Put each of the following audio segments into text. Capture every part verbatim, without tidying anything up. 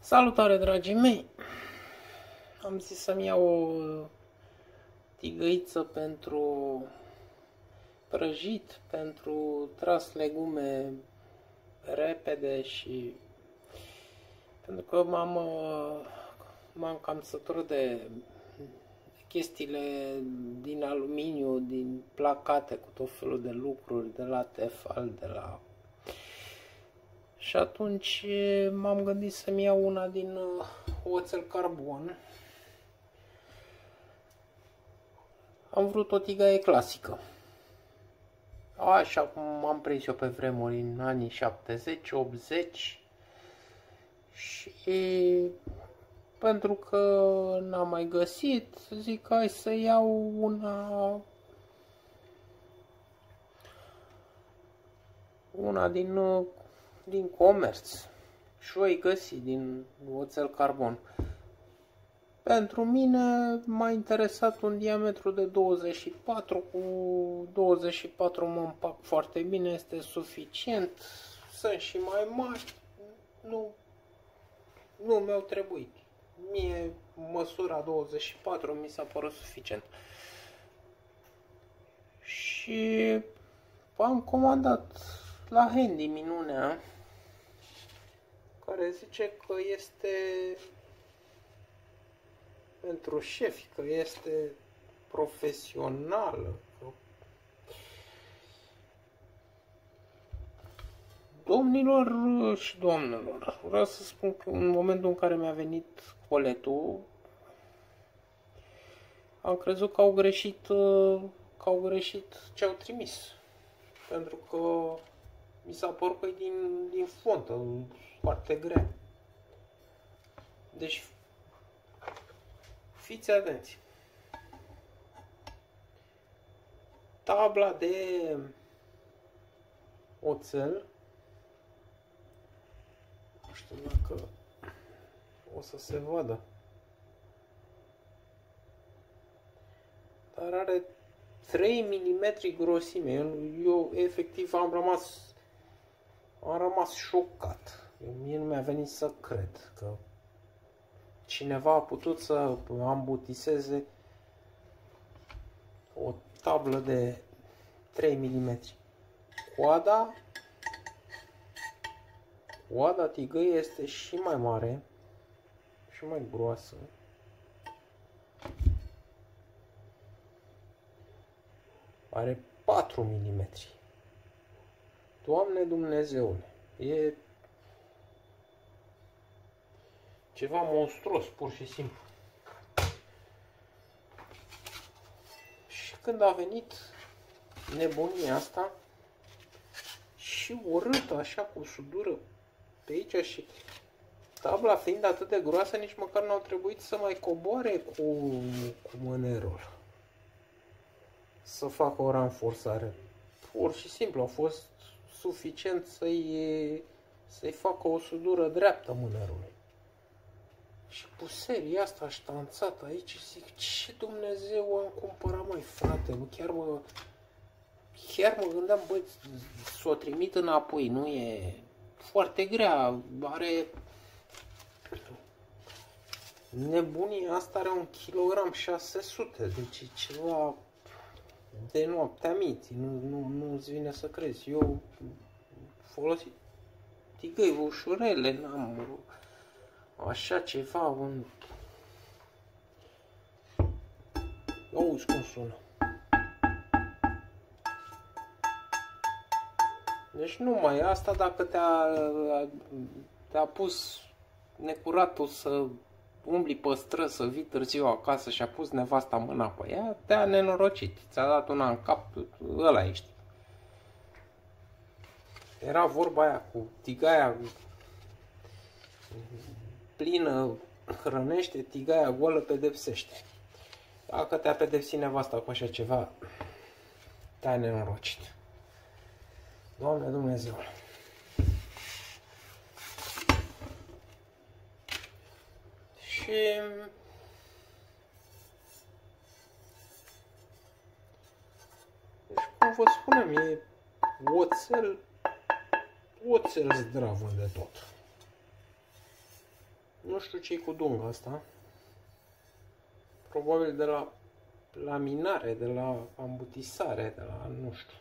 Salutare, dragii mei! Am zis să-mi iau o tigăiță pentru prăjit, pentru tras legume repede și pentru că m-am m-am cam săturat de chestiile din aluminiu, din placate cu tot felul de lucruri, de la Tefal, de la... Și atunci m-am gândit să-mi iau una din oțel carbon. Am vrut o tigaie clasică. Așa cum am prins eu pe vremuri în anii șaptezeci optzeci. Și pentru că n-am mai găsit, zic hai să iau una una din din comerț și o găsi din oțel carbon. Pentru mine m-a interesat un diametru de douăzeci și patru, cu douăzeci și patru mă împac foarte bine, este suficient. Sunt și mai mari, nu, nu mi-au trebuit. Mie măsura douăzeci și patru mi s-a părut suficient. Și am comandat la Handy minunea, care zice că este pentru șefi, că este profesională. Domnilor și doamnelor, vreau să spun că în momentul în care mi-a venit coletul, am crezut că au greșit, că au greșit ce au trimis. Pentru că mi s-a părut că e din, din fontă, foarte grea. Deci, fiți atenți. Tabla de oțel, nu știu dacă o să se vadă, dar are trei milimetri grosime. Eu, eu efectiv am rămas am rămas șocat. Mie nu mi-a venit să cred că cineva a putut să ambutiseze o tablă de trei milimetri. Coada coada tigăii este și mai mare și mai groasă. Are patru milimetri. Doamne Dumnezeule, e ceva monstruos, pur și simplu. Și când a venit nebunia asta și urâtă, așa, cu sudură pe aici și tabla fiind atât de groasă, nici măcar n-au trebuit să mai coboare cu, cu mânerul să facă o ranforsare. Pur și simplu a fost suficient să-i să-i facă o sudură dreaptă mânerului. Și cu seria asta ștanțată aici, zic, ce Dumnezeu am cumpărat, mai frate, chiar mă, chiar mă gândeam, băi, să o trimit înapoi, nu e foarte grea, are, nebunia asta are un kilogram șase sute, deci e ceva de noaptea minții, nu, nu, nu-ți vine să crezi. Eu folosit tigăi ușurele, n-am așa ceva, un... Auzi cum sună. Deci numai asta, dacă te-a te-a pus necuratul să umbli pe străzi, să vii târziu acasă și a pus nevasta mâna pe ea, te-a nenorocit. Ți-a dat una în cap, ăla ești. Era vorba aia cu tigaia plină hrănește, tigaia goală pedepsește. Dacă te-a pedepsit nevasta cu așa ceva, te-a nenorocit. Doamne Dumnezeu! Și deci, cum vă spunem, e oțel, oțel zdravă de tot. Nu știu ce-i cu dunga asta. Probabil de la laminare, de la ambutisare, de la nu știu.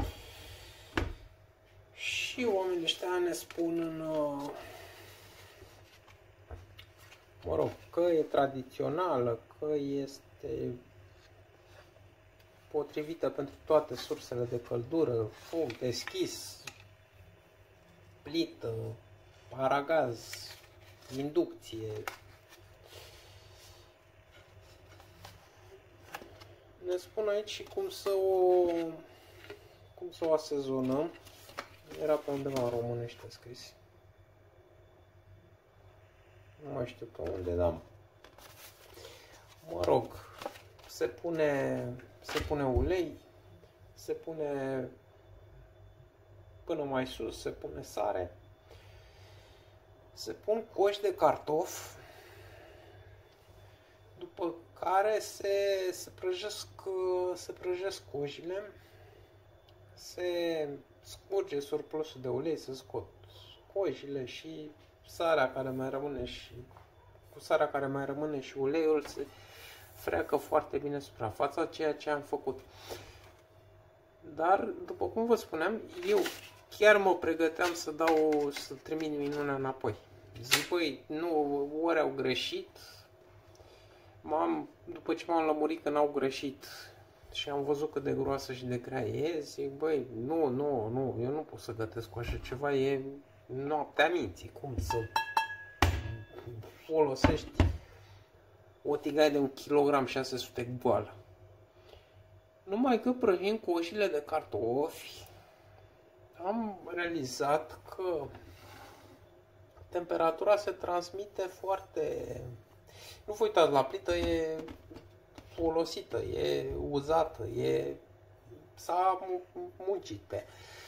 Și oamenii ăștia ne spun în... Mă rog, că e tradițională, că este potrivită pentru toate sursele de căldură, foc deschis, plită, aragaz, inducție. Ne spun aici și cum să o, cum să o asezonăm. Era pe undeva în românește scris. Nu mai știu pe unde, dar mă rog, se pune, se pune ulei, se pune până mai sus, se pune sare, se pun coși de cartofi, după care se, se prăjesc, se prăjesc cojile, se scurge surplusul de ulei, se scot cojile și sarea care mai rămâne și cu sarea care mai rămâne și uleiul se freacă foarte bine suprafața, ceea ce am făcut. Dar, după cum vă spuneam, eu chiar mă pregăteam să dau, să trimit minunea înapoi. Zic, băi, nu, ori au greșit, m-am, după ce m-am lămurit că n-au greșit și am văzut cât de groasă și de grea e, zic, băi, nu, nu, nu, eu nu pot să gătesc cu așa ceva, e noaptea minții, cum să folosești o tigaie de un kilogram șase sute goală. Numai că prăjind coșile de cartofi, am realizat că temperatura se transmite foarte... Nu vă uitați, la plită e folosită, e uzată, e... s-a muncit pe...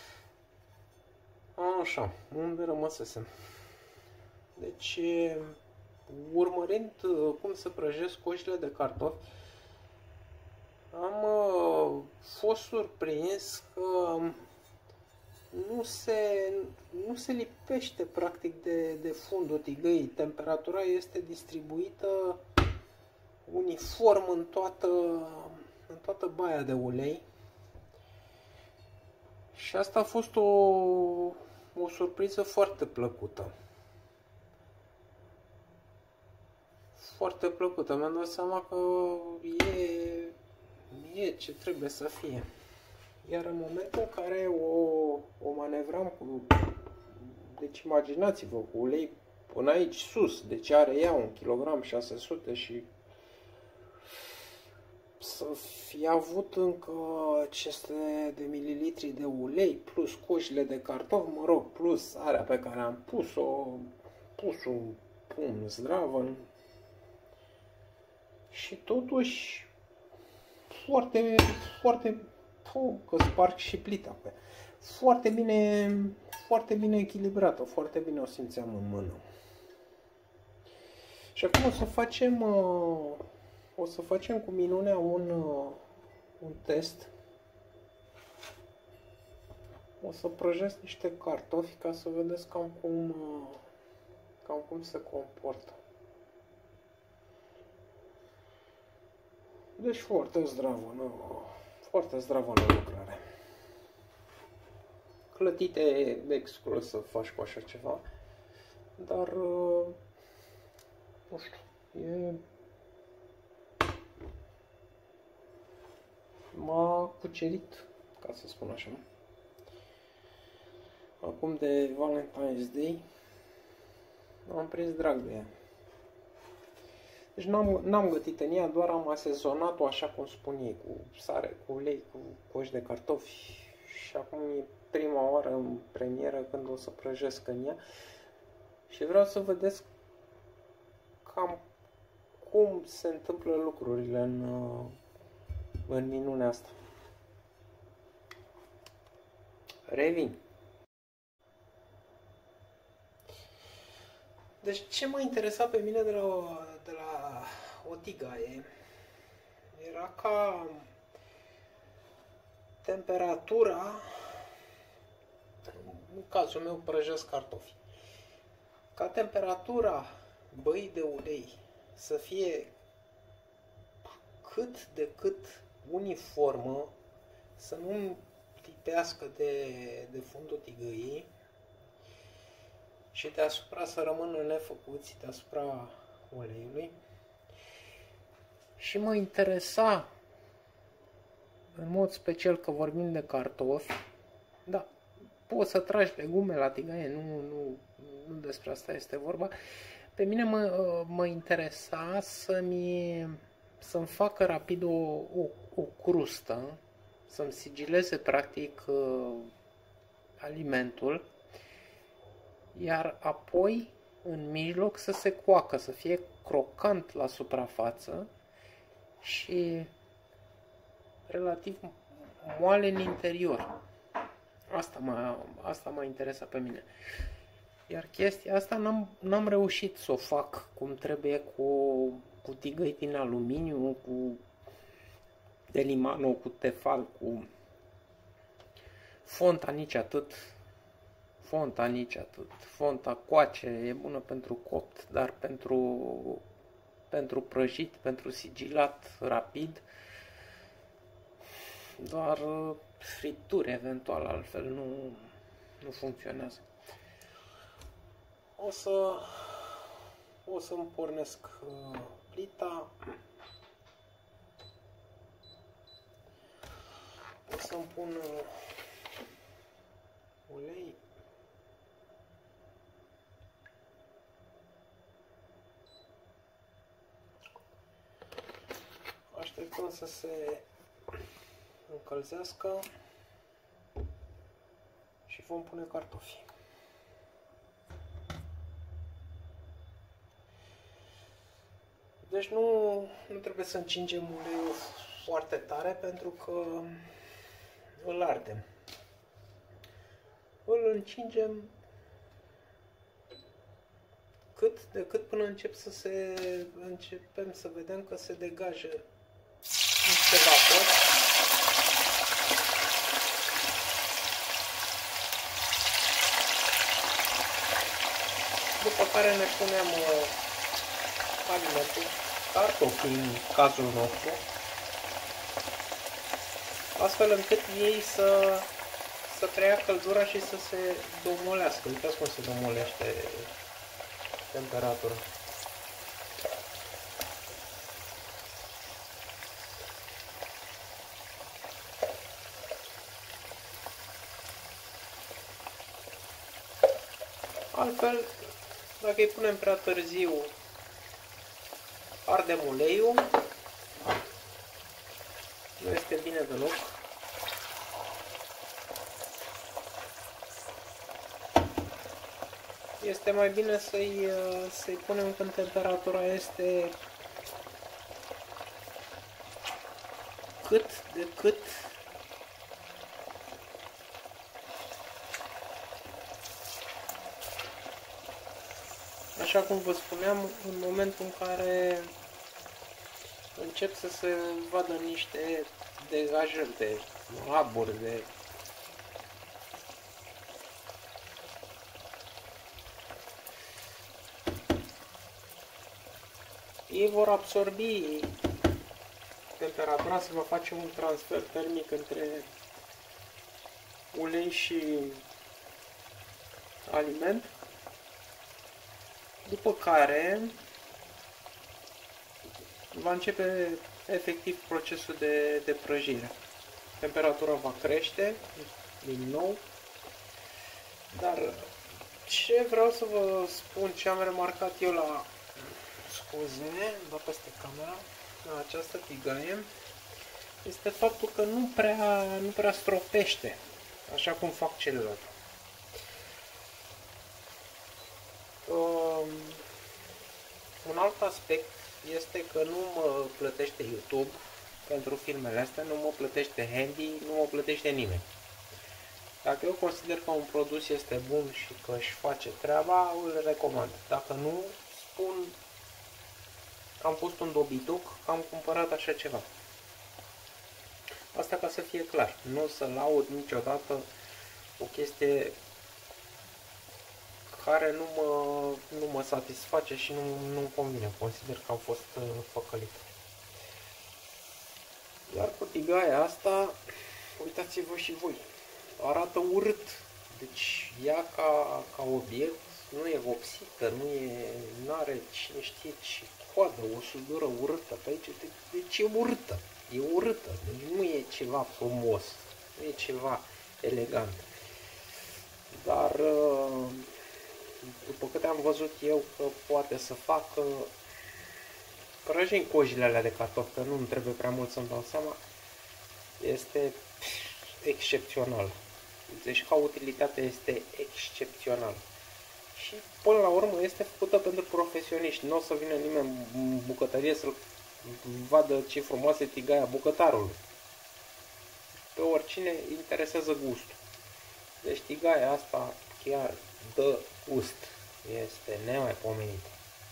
Așa, unde rămăsesem? Deci, urmărind cum se prăjesc coșile de cartofi, am uh, fost surprins că nu se, nu se lipește practic de, de fundul tigăii. Temperatura este distribuită uniform în toată, în toată baia de ulei. Și asta a fost o, o surpriză foarte plăcută. Foarte plăcută. Mi-am dat seama că e, e ce trebuie să fie. Iar în momentul în care o, o manevram cu... Deci imaginați-vă, cu ulei până aici sus, deci are ea un kilogram șase sute și să fi avut încă cinci sute de mililitri de ulei, plus coșile de cartofi, mă rog, plus sarea pe care am pus-o, pus un pumn zdravăn. Și totuși foarte, foarte, oh, că sparg și plita pe. Foarte bine, foarte bine echilibrată, foarte bine o simțeam în mână. Și acum o să facem, o să facem cu minunea un, un test. O să prăjesc niște cartofi ca să vedeți cam cum, cam cum se comportă. Deci foarte zdravă, nu? Foarte zdravă la lucrare. Clătite e exclus să faci cu așa ceva, dar nu știu, e... m-a cucerit, ca să spun așa. Acum de Valentine's Day am prins drag de ea. Deci n-am gătit în ea, doar am asezonat-o așa cum spun ei, cu sare, cu ulei, cu coși de cartofi. Și acum e prima oară în premieră când o să prăjesc în ea. Și vreau să vedeți cam cum se întâmplă lucrurile în, în minunea asta. Revin. Deci ce m-a interesat pe mine de la, de la o tigaie era ca temperatura, în cazul meu prăjesc cartofi, ca temperatura băi de ulei să fie cât de cât uniformă, să nu lipească de, de fundul tigăii și deasupra să rămână nefăcuți deasupra uleiului. Și mă interesa în mod special că vorbim de cartofi, da, poți să tragi legume la tigaie, nu, nu, nu despre asta este vorba. Pe mine mă, mă interesa să-mi să-mi facă rapid o, o, o crustă, să-mi sigileze practic alimentul, iar apoi în mijloc să se coacă, să fie crocant la suprafață și relativ moale în interior. Asta m-a, asta m-a interesat pe mine. Iar chestia asta n-am, n-am reușit să o fac cum trebuie cu, cu tigăi din aluminiu, cu Delimano, cu Tefal, cu fonta nici atât. Fonta nici atât. Fonta coace, e bună pentru copt, dar pentru, pentru prăjit, pentru sigilat rapid, doar frituri eventual, altfel nu, nu funcționează. O să o să-mi pornesc plita. O să-mi pun ulei. Așteptăm să se încălzească și vom pune cartofi. Deci nu, nu trebuie să încingem uleiul foarte tare pentru că îl ardem. Îl încingem cât de cât până încep să se începem să vedem că se degajă niște vapor. După care ne punem alimentul, cartofii în cazul nostru, astfel încât ei să, să preia căldura și să se domolească. Uitați cum se domolește temperatura. Altfel, dacă îi punem prea târziu, ardem uleiul, nu este bine deloc. Este mai bine să-i să-i punem când temperatura este cât de cât așa cum vă spuneam, în momentul în care încep să se vadă niște degajări de aburi, de ei vor absorbi temperatura, se va face un transfer termic între ulei și aliment, după care va începe efectiv procesul de, de prăjire. Temperatura va crește din nou, dar ce vreau să vă spun, ce am remarcat eu la, scuze, va peste camera, la această tigaie, este faptul că nu prea, nu prea stropește, așa cum fac celelalte. Um, un alt aspect este că nu mă plătește YouTube pentru filmele astea, nu mă plătește Handy, nu mă plătește nimeni. Dacă eu consider că un produs este bun și că își face treaba, îl recomand. Dacă nu, spun că am pus un dobitoc, că am cumpărat așa ceva. Asta ca să fie clar. Nu o să laud niciodată o chestie care nu mă, nu mă satisface și nu, nu-mi convine. Consider că au fost uh, păcălite. Iar cu tigaia asta, uitați-vă și voi, arată urât. Deci ea ca, ca obiect nu e vopsită, nu e, n-are cine știe ce coadă, o sudură urâtă pe aici. Deci e urâtă, e urâtă, deci nu e ceva frumos, nu e ceva elegant. Dar după câte am văzut eu că poate să facă prăjim cojile alea de cartofi, că nu-mi trebuie prea mult să-mi dau seama, este excepțional. Deci ca utilitate este excepțional. Și până la urmă este făcută pentru profesioniști. Nu o să vină nimeni în bucătărie să vadă ce frumoasă e tigaia bucătarului. Pe oricine interesează gustul. Deci tigaia asta chiar dă gust. Este nemaipomenit.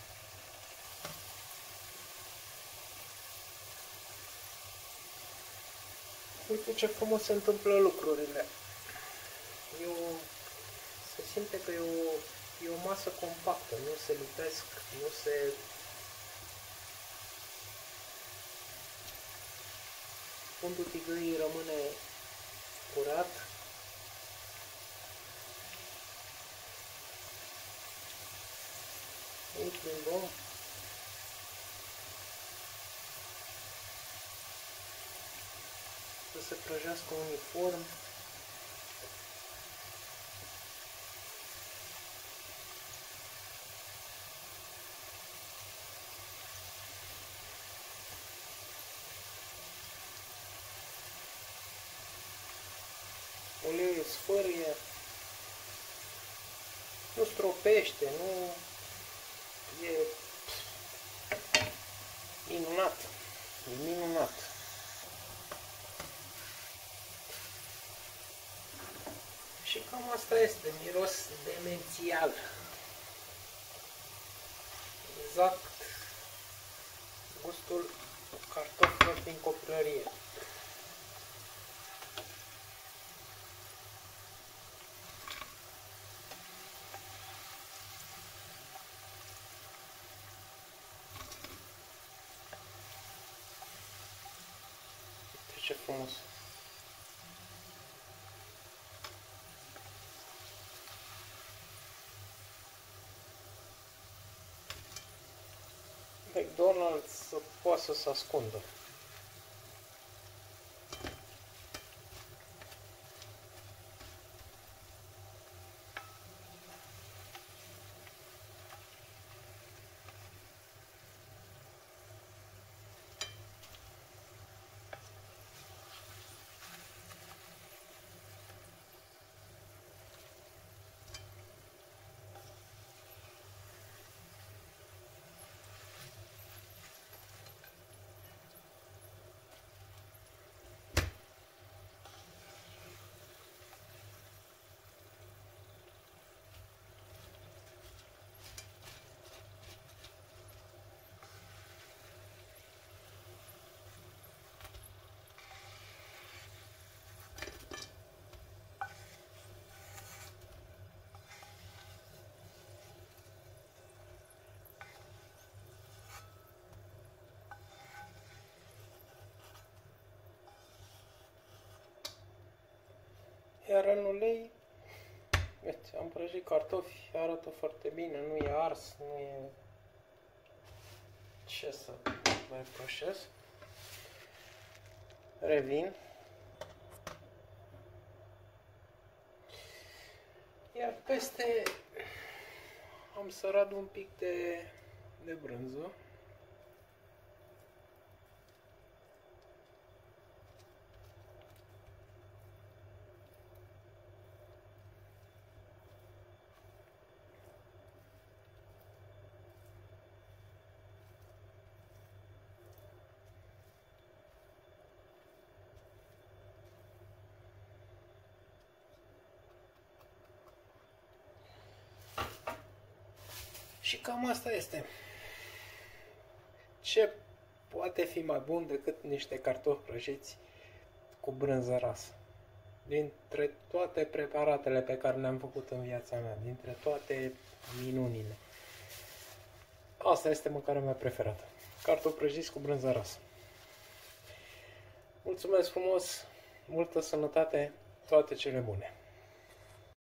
Uite ce frumos se întâmplă lucrurile. Eu, se simte că e o, e o masă compactă, nu se lipesc, nu se... Fundul tigăii rămâne curat. Îi plimbăm. Să se prăjească uniform. Uleiul sfârâie, nu stropește, nu e minunat, e minunat. Și cam asta este, miros demențial. Exact gustul cartofilor din copilărie. Ce frumos! McDonald's poate să se ascundă. Iar în ulei, uite, am prăjit cartofi, arată foarte bine, nu e ars, nu e... Ce să mai proșez? Revin. Iar peste am sărat un pic de, de brânză. Și cam asta este. Ce poate fi mai bun decât niște cartofi prăjiți cu brânză rasă? dintre toate preparatele pe care le-am făcut în viața mea, dintre toate minunile. Asta este mâncarea mea preferată. Cartofi prăjiți cu brânză rasă. Mulțumesc frumos, multă sănătate, toate cele bune!